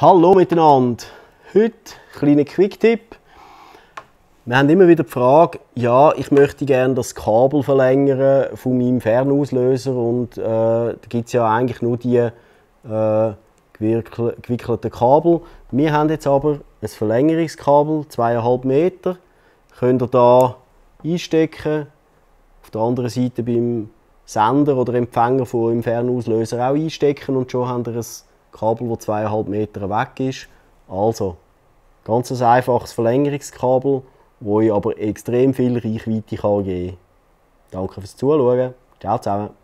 Hallo miteinander! Heute ein kleiner Quick-Tipp. Wir haben immer wieder die Frage, ja, ich möchte gerne das Kabel verlängern von meinem Fernauslöser und da gibt es ja eigentlich nur die gewickelten Kabel. Wir haben jetzt aber ein Verlängerungskabel, 2,5 Meter. Könnt ihr da einstecken, auf der anderen Seite beim Sender oder Empfänger von eurem Fernauslöser auch einstecken und schon habt ihr ein Kabel, das 2,5 Meter weg ist. Also, ganz ein einfaches Verlängerungskabel, das euch aber extrem viel Reichweite geben kann. Danke fürs Zuschauen. Ciao zusammen.